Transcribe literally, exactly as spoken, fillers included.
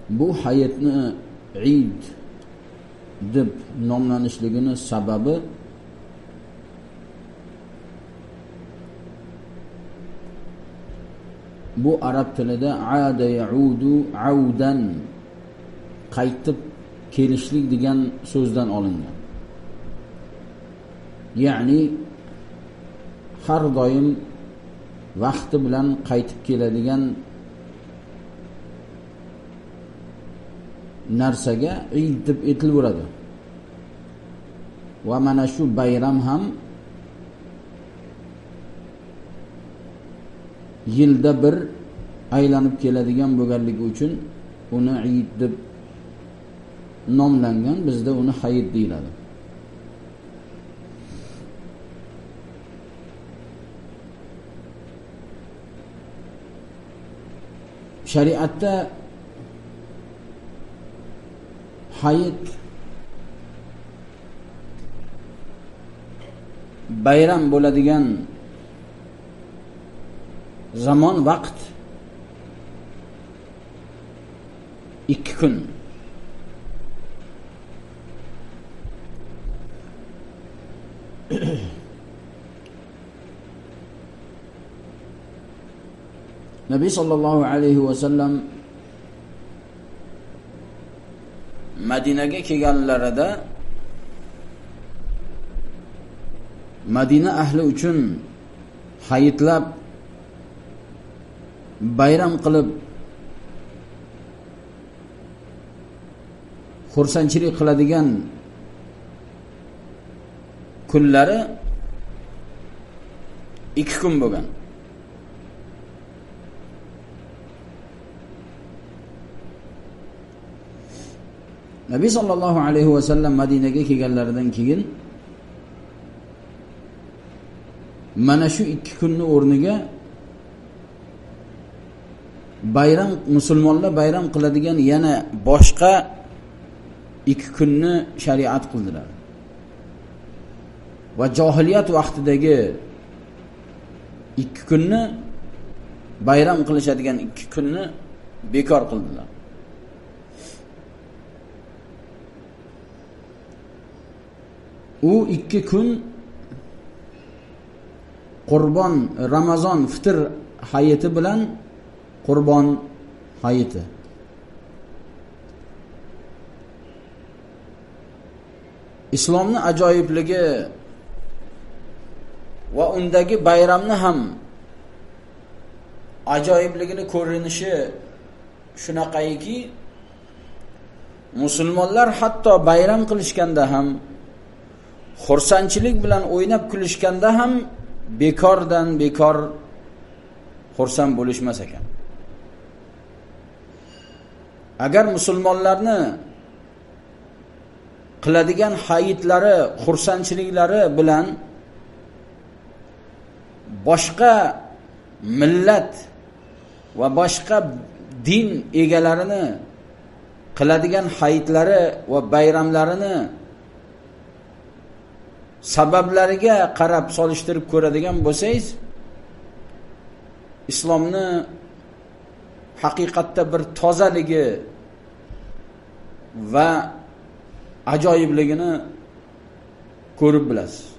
bu hayitni Eid deb nomlanishligini sababi bu arab tilida aada yaudu audan qaytib kelishlik degan so'zdan olingan. Ya'ni har doim vaqti bilan qaytib keladigan narsaga Eid deb aytilaveradi. Va mana shu bayram ham yilda bir aylanib keladigan bo'lganligi uchun uni Eid deb nomlangan. Bizda uni hayit deyiladi. Shariatda hayit bayram bo'ladigan zaman vaqt ikki kun. Nabi sallallohu alayhi va sallam Madinaga kelganlarida Madina ahli uchun hayitlab bayram qilib xursandchilik qiladigan kunlari ikki kun bo'lgan. Nabi sallallohu alayhi va sallam Madinaga kelganlaridan keyin mana shu ikki kunning o'rniga bayram musulmonlar bayram qiladigan yana boshqa ikki kunni shariat qildilar. Va jahiliyat vaqtidagi ikki kunni bayram qilishadigan ikki kunni bekor qildilar. U ikki kun Qurbon Ramazon fitr hayiti bilan Qurbon hayiti. Islomning ajoyibligi va undagi bayramni ham ajoyibligini ko'rinishi shunaqayki, musulmonlar hatto bayram qilishganda ham, xursandchilik bilan o'ynab kulishganda ham bekordan bekor xursand bo'lishmas ekan. Agar musulmonlarni qiladigan hayitlari, xursandchiliklari bilan boshqa millat va boshqa din egalarini qiladigan hayitlari va bayramlarini sabablariga qarab solishtirib ko'radigan bo'lsangiz, islomni haqiqatda bir tozaligi va ajoyibligini ko'rib bilasiz.